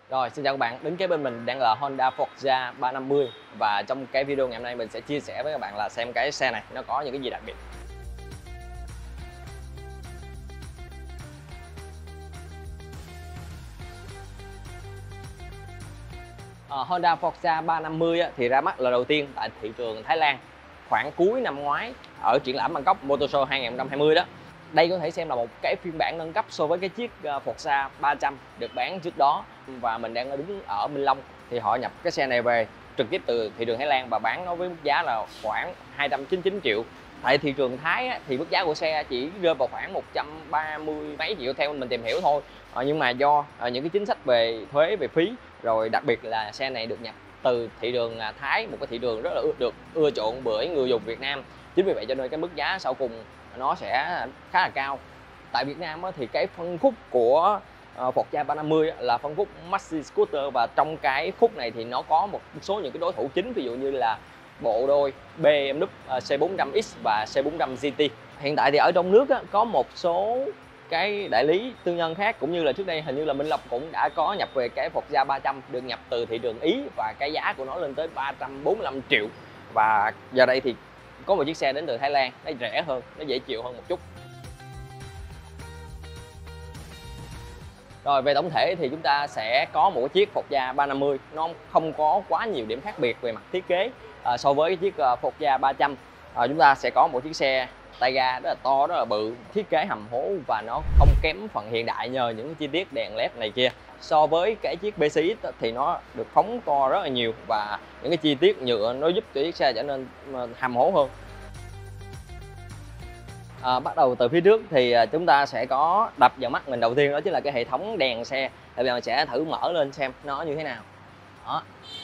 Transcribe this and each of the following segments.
Rồi, xin chào các bạn, đến kế bên mình đang là Honda Forza 350 và trong cái video ngày hôm nay mình sẽ chia sẻ với các bạn là xem cái xe này nó có những cái gì đặc biệt. Honda Forza 350 thì ra mắt lần đầu tiên tại thị trường Thái Lan khoảng cuối năm ngoái ở triển lãm Bangkok Motor Show 2020 đó. Đây có thể xem là một cái phiên bản nâng cấp so với cái chiếc Forza 300 được bán trước đó, và mình đang đứng ở Minh Long thì họ nhập cái xe này về trực tiếp từ thị trường Thái Lan và bán nó với mức giá là khoảng 299 triệu. Tại thị trường Thái thì mức giá của xe chỉ rơi vào khoảng 130 mấy triệu theo mình tìm hiểu thôi. Nhưng mà do những cái chính sách về thuế, về phí, rồi đặc biệt là xe này được nhập từ thị trường Thái, một cái thị trường rất là được ưa chuộng bởi người dùng Việt Nam. Chính vì vậy cho nên cái mức giá sau cùng nó sẽ khá là cao. Tại Việt Nam thì cái phân khúc của Forza 350 là phân khúc Maxi Scooter, và trong cái khúc này thì nó có một số những cái đối thủ chính, ví dụ như là bộ đôi BMW C400X và C400 GT. Hiện tại thì ở trong nước có một số cái đại lý tư nhân khác, cũng như là trước đây hình như là Minh Long cũng đã có nhập về cái Forza 300 được nhập từ thị trường Ý, và cái giá của nó lên tới 345 triệu. Và giờ đây thì có một chiếc xe đến từ Thái Lan, nó rẻ hơn, nó dễ chịu hơn một chút. Rồi về tổng thể thì chúng ta sẽ có một chiếc Forza 350, nó không có quá nhiều điểm khác biệt về mặt thiết kế so với chiếc Forza 300. Chúng ta sẽ có một chiếc xe tay ga rất là to, rất là bự, thiết kế hầm hố và nó không kém phần hiện đại nhờ những chi tiết đèn led này kia. So với cái chiếc BCX thì nó được phóng to rất là nhiều, và những cái chi tiết nhựa nó giúp cho chiếc xe trở nên hầm hố hơn. Bắt đầu từ phía trước thì chúng ta sẽ có đập vào mắt mình đầu tiên, đó chính là cái hệ thống đèn xe. Bây giờ mình sẽ thử mở lên xem nó như thế nào. Đó.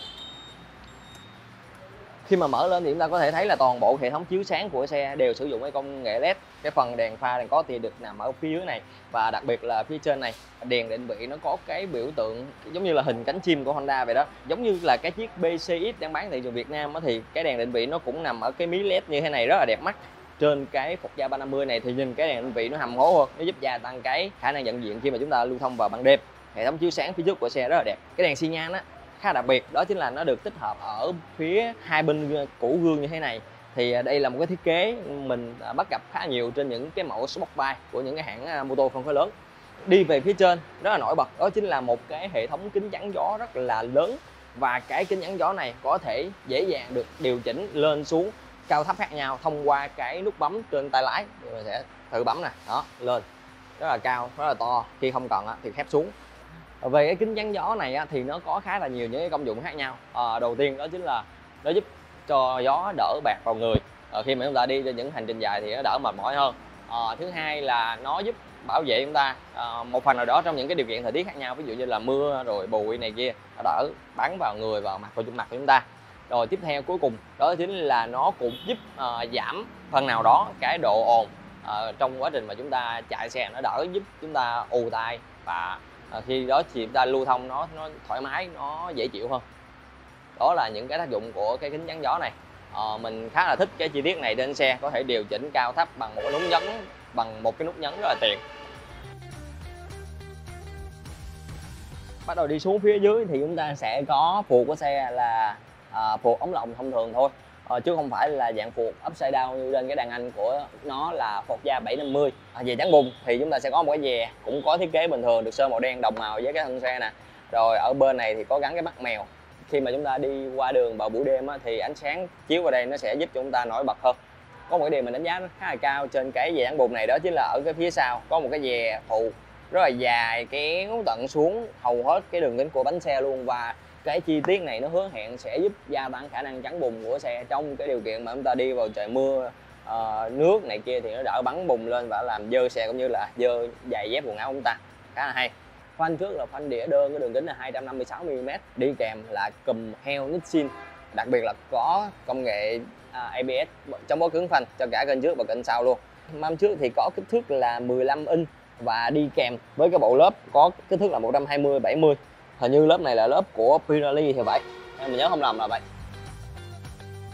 Khi mà mở lên thì chúng ta có thể thấy là toàn bộ hệ thống chiếu sáng của xe đều sử dụng cái công nghệ LED. Cái phần đèn pha, đèn có thì được nằm ở phía dưới này, và đặc biệt là phía trên này đèn định vị nó có cái biểu tượng giống như là hình cánh chim của Honda vậy đó. Giống như là cái chiếc BCX đang bán thị trường Việt Nam thì cái đèn định vị nó cũng nằm ở cái mí LED như thế này, rất là đẹp mắt. Trên cái Forza 350 này thì nhìn cái đèn định vị nó hầm hố hơn, nó giúp gia tăng cái khả năng nhận diện khi mà chúng ta lưu thông vào ban đêm. Hệ thống chiếu sáng phía trước của xe rất là đẹp. Cái đèn xi nhan khá đặc biệt, đó chính là nó được tích hợp ở phía hai bên củ gương như thế này. Thì đây là một cái thiết kế mình bắt gặp khá nhiều trên những cái mẫu Sportbike của những cái hãng mô tô phân khối lớn. Đi về phía trên rất là nổi bật, đó chính là một cái hệ thống kính chắn gió rất là lớn, và cái kính chắn gió này có thể dễ dàng được điều chỉnh lên xuống cao thấp khác nhau thông qua cái nút bấm trên tay lái. Mình sẽ thử bấm nè, đó, lên rất là cao, rất là to, khi không cần thì khép xuống. Về cái kính chắn gió này thì nó có khá là nhiều những cái công dụng khác nhau. Đầu tiên đó chính là nó giúp cho gió đỡ bạt vào người khi mà chúng ta đi trên những hành trình dài thì nó đỡ mệt mỏi hơn. Thứ hai là nó giúp bảo vệ chúng ta một phần nào đó trong những cái điều kiện thời tiết khác nhau, ví dụ như là mưa rồi bụi này kia, nó đỡ bắn vào người, vào mặt của chúng ta. Rồi tiếp theo cuối cùng đó chính là nó cũng giúp giảm phần nào đó cái độ ồn trong quá trình mà chúng ta chạy xe, nó đỡ giúp chúng ta ù tai, và khi đó thì chúng ta lưu thông nó thoải mái, nó dễ chịu hơn. Đó là những cái tác dụng của cái kính chắn gió này. Mình khá là thích cái chi tiết này trên xe, có thể điều chỉnh cao thấp bằng một cái nút nhấn, bằng một cái nút nhấn rất là tiện. Bắt đầu đi xuống phía dưới thì chúng ta sẽ có phuộc của xe là phuộc ống lồng thông thường thôi, chứ không phải là dạng phuộc upside down như trên cái đàn anh của nó là Forza 750. Về chắn bùn thì chúng ta sẽ có một cái dè cũng có thiết kế bình thường, được sơn màu đen đồng màu với cái thân xe nè. Rồi ở bên này thì có gắn cái mắt mèo. Khi mà chúng ta đi qua đường vào buổi đêm thì ánh sáng chiếu vào đây nó sẽ giúp cho chúng ta nổi bật hơn. Có một cái điều mình đánh giá khá là cao trên cái dè chắn bùn này, đó chính là ở cái phía sau có một cái dè phụ rất là dài, kéo tận xuống hầu hết cái đường kính của bánh xe luôn, và cái chi tiết này nó hứa hẹn sẽ giúp gia tăng khả năng chắn bùn của xe trong cái điều kiện mà chúng ta đi vào trời mưa, nước này kia thì nó đỡ bắn bùn lên và làm dơ xe cũng như là dơ giày dép quần áo của chúng ta. Khá là hay. Phanh trước là phanh đĩa đơn, cái đường kính là 256mm, đi kèm là cùm heo Nissin, đặc biệt là có công nghệ ABS chống bó cứng phanh cho cả kênh trước và kênh sau luôn. Mâm trước thì có kích thước là 15 inch và đi kèm với cái bộ lớp có kích thước là 120/70. Hình như lớp này là lớp của Pirelli thì vậy, mình nhớ không lầm là vậy.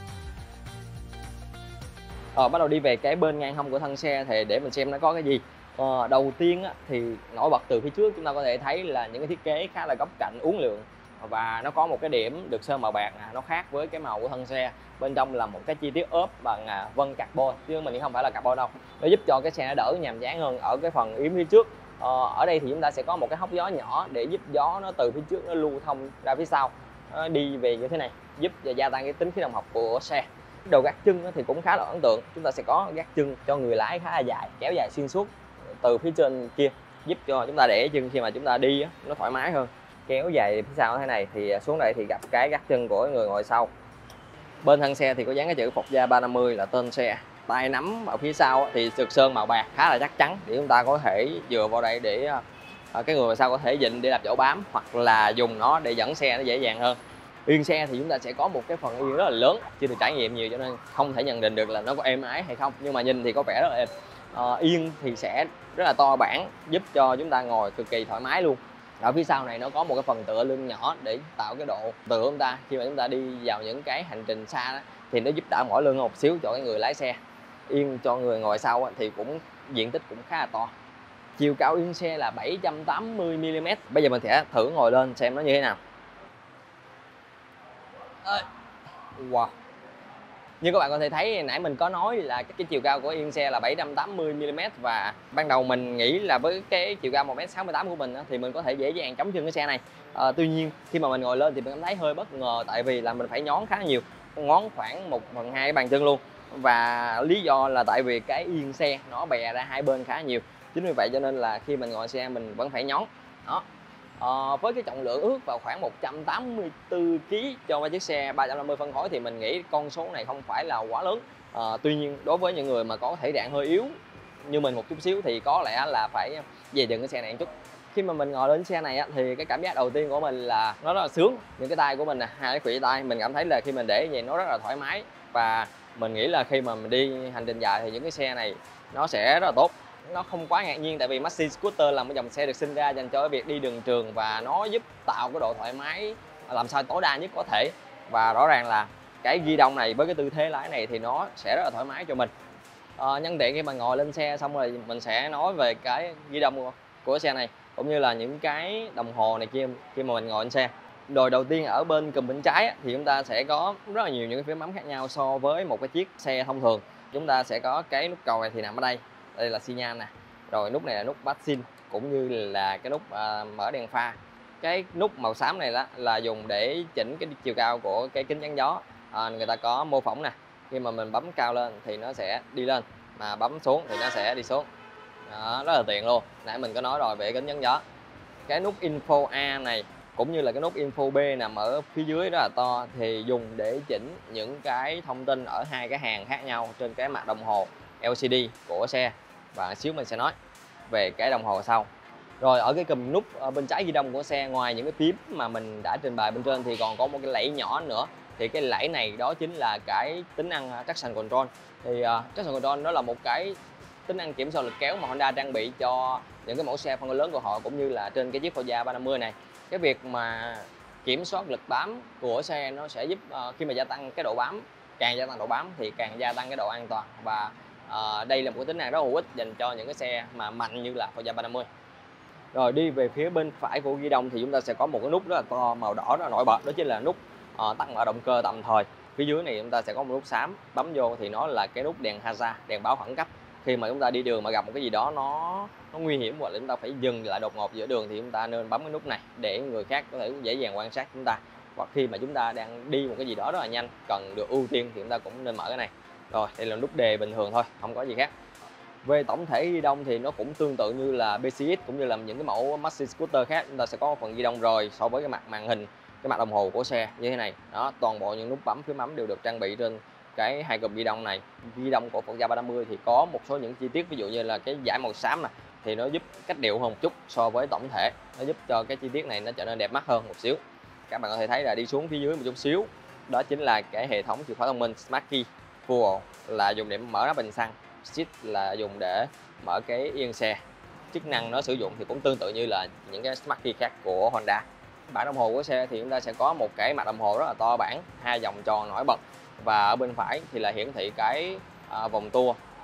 Bắt đầu đi về cái bên ngang hông của thân xe thì để mình xem nó có cái gì. Đầu tiên á, thì nổi bật từ phía trước chúng ta có thể thấy là những cái thiết kế khá là góc cạnh uốn lượn, và nó có một cái điểm được sơn màu bạc nó khác với cái màu của thân xe. Bên trong là một cái chi tiết ốp bằng vân carbon, chứ mình không phải là carbon đâu. Nó giúp cho cái xe nó đỡ nhàm chán hơn ở cái phần yếm phía trước. Ở đây thì chúng ta sẽ có một cái hốc gió nhỏ để giúp gió nó từ phía trước nó lưu thông ra phía sau, nó đi về như thế này, giúp gia tăng cái tính khí động học của xe. Đầu gác chân thì cũng khá là ấn tượng, chúng ta sẽ có gác chân cho người lái khá là dài, kéo dài xuyên suốt từ phía trên kia, giúp cho chúng ta để chân khi mà chúng ta đi nó thoải mái hơn. Kéo dài phía sau thế này thì xuống đây thì gặp cái gác chân của người ngồi sau. Bên thân xe thì có dán cái chữ Forza 350 là tên xe. Tay nắm ở phía sau thì được sơn màu bạc khá là chắc chắn, để chúng ta có thể dựa vào đây để cái người ngồi sau có thể dịnh để làm chỗ bám, hoặc là dùng nó để dẫn xe nó dễ dàng hơn. Yên xe thì chúng ta sẽ có một cái phần yên rất là lớn, chưa được trải nghiệm nhiều cho nên không thể nhận định được là nó có êm ái hay không, nhưng mà nhìn thì có vẻ rất là êm. Yên thì sẽ rất là to bản, giúp cho chúng ta ngồi cực kỳ thoải mái luôn. Ở phía sau này nó có một cái phần tựa lưng nhỏ để tạo cái độ tựa chúng ta khi mà chúng ta đi vào những cái hành trình xa đó, thì nó giúp đỡ mỏi lưng một xíu cho cái người lái xe. Yên cho người ngồi sau thì cũng diện tích cũng khá là to. Chiều cao yên xe là 780 mm. Bây giờ mình sẽ thử ngồi lên xem nó như thế nào. Wow. Như các bạn có thể thấy nãy mình có nói là cái chiều cao của yên xe là 780 mm, và ban đầu mình nghĩ là với cái chiều cao 1m68 của mình thì mình có thể dễ dàng chống chân cái xe này. Tuy nhiên khi mà mình ngồi lên thì mình cảm thấy hơi bất ngờ, tại vì là mình phải nhón khá nhiều, ngón khoảng 1/2 cái bàn chân luôn. Và lý do là tại vì cái yên xe nó bè ra hai bên khá nhiều, chính vì vậy cho nên là khi mình ngồi xe mình vẫn phải nhón đó. Với cái trọng lượng ước vào khoảng 184 kg cho một chiếc xe 350 phân khối thì mình nghĩ con số này không phải là quá lớn. Tuy nhiên đối với những người mà có thể trạng hơi yếu như mình một chút xíu thì có lẽ là phải dè chừng cái xe này một chút. Khi mà mình ngồi lên xe này thì cái cảm giác đầu tiên của mình là nó rất là sướng. Những cái tay của mình hai cái khuỷu tay mình cảm thấy là khi mình để như vậy nó rất là thoải mái, và mình nghĩ là khi mà mình đi hành trình dài thì những cái xe này nó sẽ rất là tốt. Nó không quá ngạc nhiên, tại vì Maxi Scooter là một dòng xe được sinh ra dành cho việc đi đường trường, và nó giúp tạo cái độ thoải mái làm sao tối đa nhất có thể. Và rõ ràng là cái ghi đông này với cái tư thế lái này thì nó sẽ rất là thoải mái cho mình. Nhân tiện khi mà ngồi lên xe xong rồi mình sẽ nói về cái ghi đông của xe này, cũng như là những cái đồng hồ này kia khi mà mình ngồi lên xe. Rồi đầu tiên ở bên cùm bên trái thì chúng ta sẽ có rất là nhiều những cái phím bấm khác nhau so với một cái chiếc xe thông thường. Chúng ta sẽ có cái nút cầu này thì nằm ở đây. Đây là xi nhan nè, rồi nút này là nút bắt xin, cũng như là cái nút mở đèn pha. Cái nút màu xám này là dùng để chỉnh cái chiều cao của cái kính chắn gió. Người ta có mô phỏng nè, khi mà mình bấm cao lên thì nó sẽ đi lên, mà bấm xuống thì nó sẽ đi xuống. Đó, rất là tiện luôn. Nãy mình có nói rồi về kính chắn gió. Cái nút info A này cũng như là cái nút info B nằm ở phía dưới rất là to, thì dùng để chỉnh những cái thông tin ở hai cái hàng khác nhau trên cái mặt đồng hồ LCD của xe, và xíu mình sẽ nói về cái đồng hồ sau. Rồi ở cái cùm nút bên trái ghi đông của xe, ngoài những cái phím mà mình đã trình bày bên trên thì còn có một cái lẫy nhỏ nữa. Thì cái lẫy này đó chính là cái tính năng traction control. Thì traction control đó là một cái tính năng kiểm soát lực kéo mà Honda trang bị cho những cái mẫu xe phân khối lớn của họ, cũng như là trên cái chiếc Forza 350 này. Cái việc mà kiểm soát lực bám của xe nó sẽ giúp khi mà gia tăng cái độ bám, càng gia tăng độ bám thì càng gia tăng cái độ an toàn, và đây là một cái tính năng rất hữu ích dành cho những cái xe mà mạnh như là Forza 350. Rồi đi về phía bên phải của ghi đông thì chúng ta sẽ có một cái nút rất là to màu đỏ rất là nổi bật, đó chính là nút tắt mở động cơ tạm thời. Phía dưới này chúng ta sẽ có một nút xám, bấm vô thì nó là cái nút đèn hazard, đèn báo khẩn cấp. Khi mà chúng ta đi đường mà gặp một cái gì đó nó nguy hiểm, hoặc là chúng ta phải dừng lại đột ngột giữa đường, thì chúng ta nên bấm cái nút này để người khác có thể dễ dàng quan sát chúng ta. Hoặc khi mà chúng ta đang đi một cái gì đó rất là nhanh, cần được ưu tiên thì chúng ta cũng nên mở cái này. Rồi đây là nút đề bình thường thôi, không có gì khác. Về tổng thể ghi đông thì nó cũng tương tự như là PCX cũng như là những cái mẫu Maxi Scooter khác, chúng ta sẽ có phần ghi đông rồi so với cái mặt màn hình, cái mặt đồng hồ của xe như thế này. Đó, toàn bộ những nút bấm phím bấm đều được trang bị trên cái hai cụm ghi đông này. Ghi đông của Forza 350 thì có một số những chi tiết, ví dụ như là cái dải màu xám này thì nó giúp cách điệu hơn một chút so với tổng thể, nó giúp cho cái chi tiết này nó trở nên đẹp mắt hơn một xíu. Các bạn có thể thấy là đi xuống phía dưới một chút xíu, đó chính là cái hệ thống chìa khóa thông minh Smart Key. Fuel là dùng để mở nắp bình xăng, Shift là dùng để mở cái yên xe. Chức năng nó sử dụng thì cũng tương tự như là những cái Smart Key khác của Honda. Bảng đồng hồ của xe thì chúng ta sẽ có một cái mặt đồng hồ rất là to bản, hai vòng tròn nổi bật, và ở bên phải thì là hiển thị cái vòng tua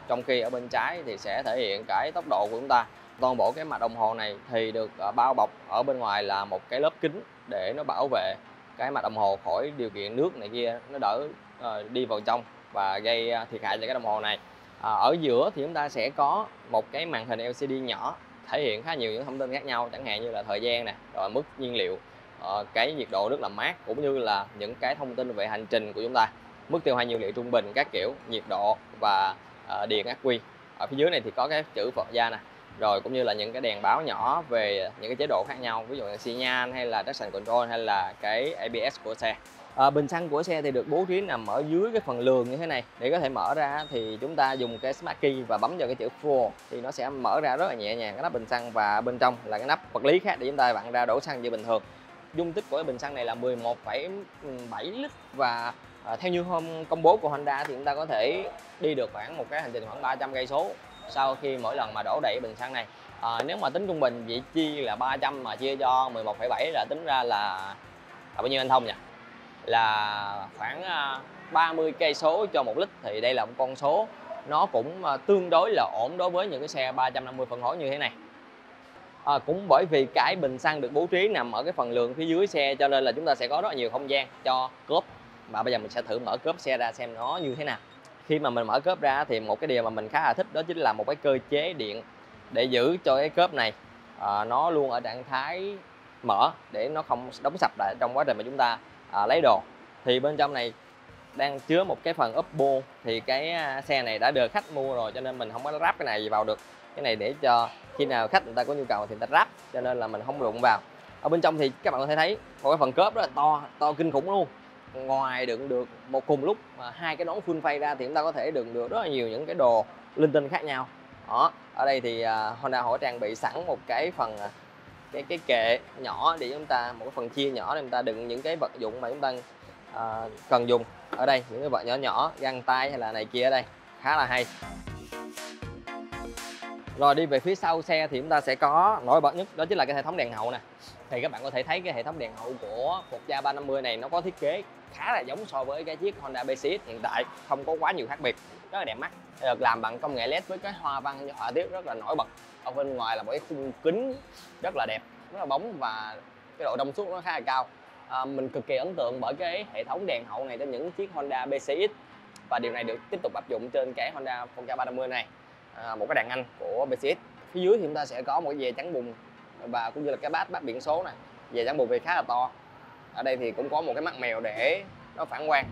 trong khi ở bên trái thì sẽ thể hiện cái tốc độ của chúng ta. Toàn bộ cái mặt đồng hồ này thì được bao bọc ở bên ngoài là một cái lớp kính để nó bảo vệ cái mặt đồng hồ khỏi điều kiện nước này kia, nó đỡ đi vào trong và gây thiệt hại cho cái đồng hồ này. Ở giữa thì chúng ta sẽ có một cái màn hình LCD nhỏ thể hiện khá nhiều những thông tin khác nhau, chẳng hạn như là thời gian nè, rồi mức nhiên liệu, cái nhiệt độ rất là mát, cũng như là những cái thông tin về hành trình của chúng ta, mức tiêu hao nhiên liệu trung bình các kiểu, nhiệt độ và điện ắc quy. Ở phía dưới này thì có cái chữ Phật gia nè, rồi cũng như là những cái đèn báo nhỏ về những cái chế độ khác nhau, ví dụ như xi nhan hay là traction control hay là cái ABS của xe. Bình xăng của xe thì được bố trí nằm ở dưới cái phần lường như thế này. Để có thể mở ra thì chúng ta dùng cái Smart Key và bấm vào cái chữ Full thì nó sẽ mở ra rất là nhẹ nhàng cái nắp bình xăng, và bên trong là cái nắp vật lý khác để chúng ta vặn ra đổ xăng như bình thường. Dung tích của cái bình xăng này là 11,7 lít và theo như hôm công bố của Honda thì chúng ta có thể đi được khoảng một cái hành trình khoảng 300 cây số sau khi mỗi lần mà đổ đầy bình xăng này. Nếu mà tính trung bình vị chi là 300 mà chia cho 11,7 là tính ra là bao nhiêu anh Thông nhỉ? Là khoảng 30 cây số cho 1 lít, thì đây là một con số nó cũng tương đối là ổn đối với những cái xe 350 phân khối như thế này. Cũng bởi vì cái bình xăng được bố trí nằm ở cái phần lường phía dưới xe cho nên là chúng ta sẽ có rất là nhiều không gian cho cốp. Và bây giờ mình sẽ thử mở cốp xe ra xem nó như thế nào. Khi mà mình mở cốp ra thì một cái điều mà mình khá là thích đó chính là một cái cơ chế điện để giữ cho cái cốp này nó luôn ở trạng thái mở để nó không đóng sập lại trong quá trình mà chúng ta lấy đồ. Thì bên trong này đang chứa một cái phần ốp bô, thì cái xe này đã được khách mua rồi cho nên mình không có ráp cái này vào được. Cái này để cho khi nào khách người ta có nhu cầu thì người ta ráp, cho nên là mình không đụng vào. Ở bên trong thì các bạn có thể thấy một cái phần cốp rất là to kinh khủng luôn. Ngoài đựng được một cùng lúc mà hai cái nón full face ra thì chúng ta có thể đựng được rất là nhiều những cái đồ linh tinh khác nhau. Đó, ở đây thì Honda họ trang bị sẵn một cái phần cái kệ nhỏ để chúng ta, một cái phần chia nhỏ để chúng ta đựng những cái vật dụng mà chúng ta cần dùng. Ở đây những cái vật nhỏ nhỏ, găng tay hay là này kia, ở đây khá là hay. Rồi đi về phía sau xe thì chúng ta sẽ có nổi bật nhất đó chính là cái hệ thống đèn hậu nè. Thì các bạn có thể thấy cái hệ thống đèn hậu của Forza 350 này nó có thiết kế khá là giống so với cái chiếc Honda BCX hiện tại, không có quá nhiều khác biệt, rất là đẹp mắt. Được làm bằng công nghệ LED với cái hoa văn họa tiết rất là nổi bật. Ở bên ngoài là một cái khung kính rất là đẹp, rất là bóng và cái độ trong suốt nó khá là cao. Mình cực kỳ ấn tượng bởi cái hệ thống đèn hậu này trên những chiếc Honda BCX, và điều này được tiếp tục áp dụng trên cái Honda Forza 350 này. Một cái đàn anh của BCX. Phía dưới thì chúng ta sẽ có một cái dè chắn bùn và cũng như là cái bát biển số này. Dè chắn bùn thì khá là to. Ở đây thì cũng có một cái mắt mèo để nó phản quang.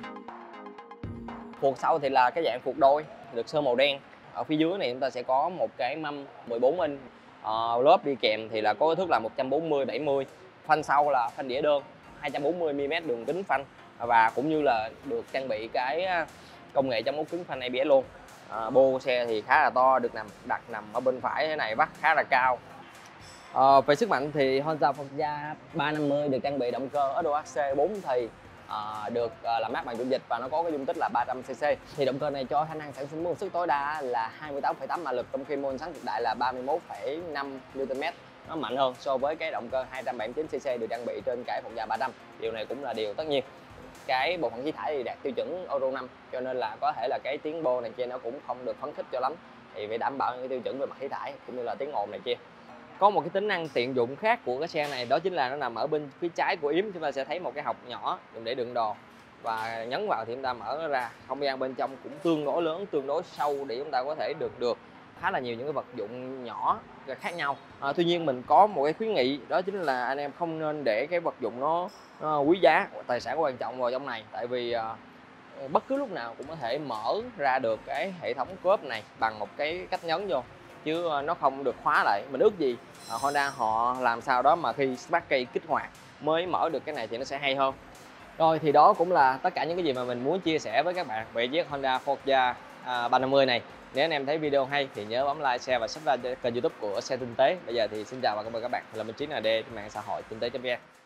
Phuộc sau thì là cái dạng phuộc đôi được sơn màu đen. Ở phía dưới này chúng ta sẽ có một cái mâm 14 inch. Lớp đi kèm thì là có kích thước là 140/70. Phanh sau là phanh đĩa đơn 240mm đường kính phanh, và cũng như là được trang bị cái công nghệ chống ốp cứng phanh ABS luôn. Bô xe thì khá là to, được đặt nằm ở bên phải thế này, vắt khá là cao. Về sức mạnh thì Honda Forza 350 được trang bị động cơ Euro-AC 4 thì được làm mát bằng dung dịch và nó có cái dung tích là 300cc. Thì động cơ này cho khả năng sản sinh công suất tối đa là 28,8 mã lực, trong khi mô sáng cực đại là 31,5 Nm. Nó mạnh hơn so với cái động cơ 279cc được trang bị trên cái Forza 300. Điều này cũng là điều tất nhiên. Cái bộ phận khí thải thì đạt tiêu chuẩn Euro 5 cho nên là có thể là cái tiếng bô này kia nó cũng không được phấn khích cho lắm, thì phải đảm bảo những cái tiêu chuẩn về mặt khí thải cũng như là tiếng ồn này kia. Có một cái tính năng tiện dụng khác của cái xe này đó chính là nó nằm ở bên phía trái của yếm. Chúng ta sẽ thấy một cái hộc nhỏ dùng để đựng đồ, và nhấn vào thì chúng ta mở nó ra. Không gian bên trong cũng tương đối lớn, tương đối sâu để chúng ta có thể đựng được khá là nhiều những cái vật dụng nhỏ khác nhau. Tuy nhiên mình có một cái khuyến nghị đó chính là anh em không nên để cái vật dụng nó quý giá, tài sản quan trọng vào trong này, tại vì bất cứ lúc nào cũng có thể mở ra được cái hệ thống cốp này bằng một cái cách nhấn vô, chứ nó không được khóa lại. Mình ước gì Honda họ làm sao đó mà khi Smart Key kích hoạt mới mở được cái này thì nó sẽ hay hơn. Rồi thì đó cũng là tất cả những cái gì mà mình muốn chia sẻ với các bạn về chiếc Honda Forza 350 này. Nếu anh em thấy video hay thì nhớ bấm like, share và subscribe kênh YouTube của Xe Tinh Tế. Bây giờ thì xin chào và cảm ơn các bạn. Mình là Minh Chiến ND trên mạng xã hội tinh tế.vn.